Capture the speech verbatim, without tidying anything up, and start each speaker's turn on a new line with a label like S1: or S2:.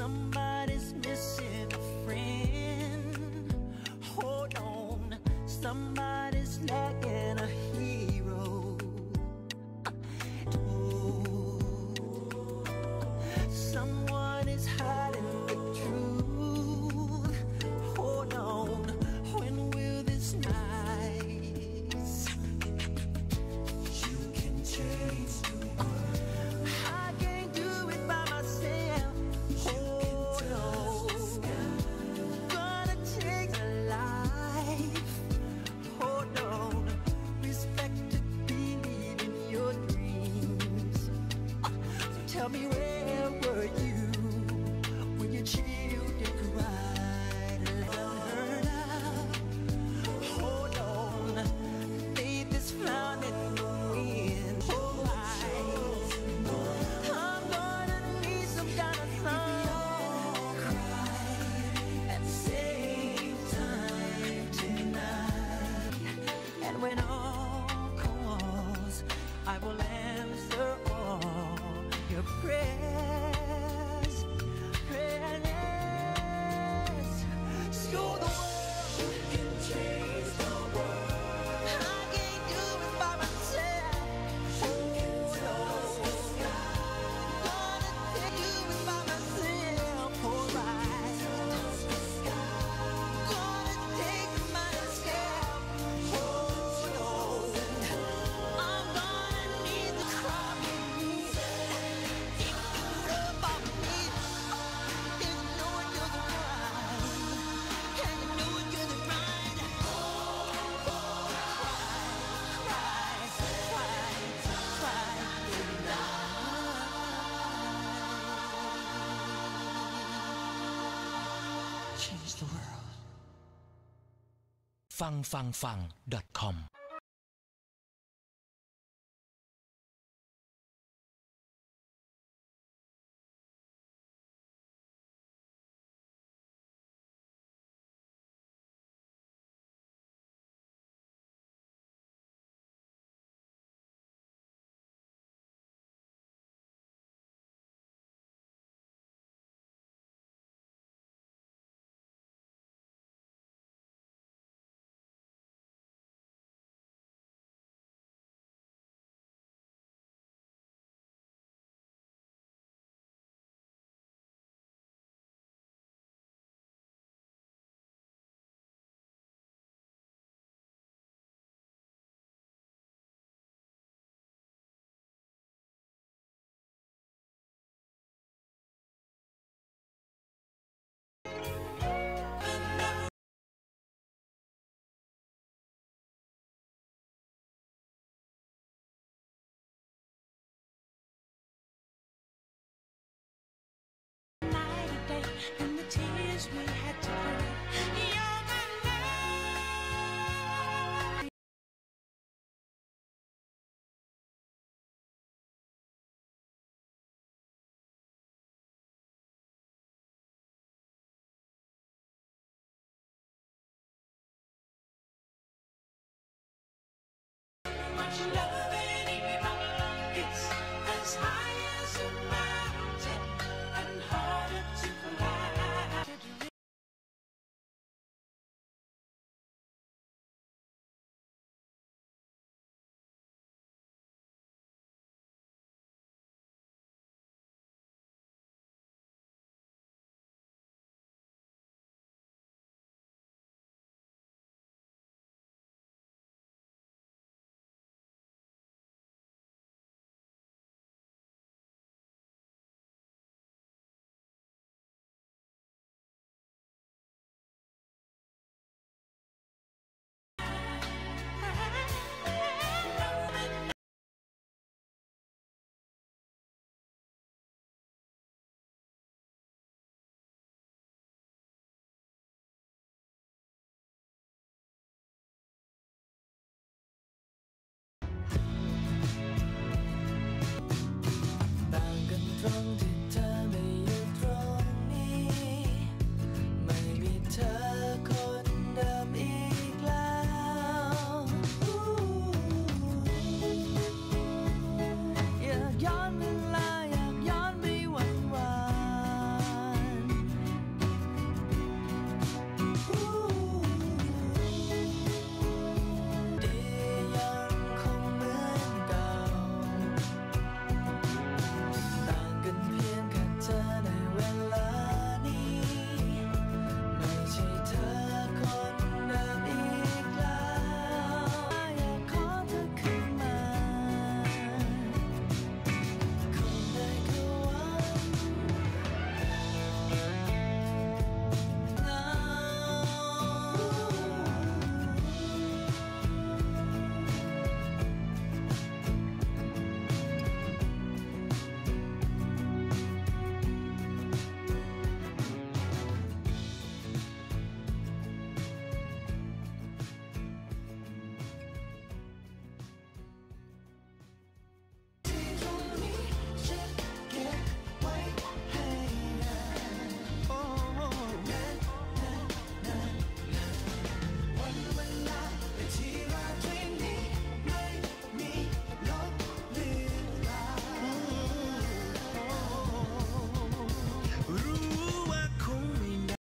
S1: Somebody's missing a friend. Hold on, somebody's lacking a hero. Oh, someone is hiding the truth. Hold on, when will this night? You can change the world. I can't do it by myself. Hold on, gonna take a life. Hold on, respect to believe in your dreams. So tell me, where were you when your children cried? Let them hurt. Hold on, faith is found in the wind. Oh, I, I'm gonna need some kind of song at the same time tonight. And when all calls, I will answer all your prayers. Prayers. Show the world you can change the world. I can't do it by myself. Hold on, gonna do it by myself. Alright, gonna take myself. Hold on, I'm gonna need the cry. If you love about me, if you know it doesn't right, and you know it doesn't right, cry, cry, cry, tonight. Change the world.
S2: ฟังฟังฟัง .com
S1: Night and day, and the tears we had to cry. You're my love. Much love.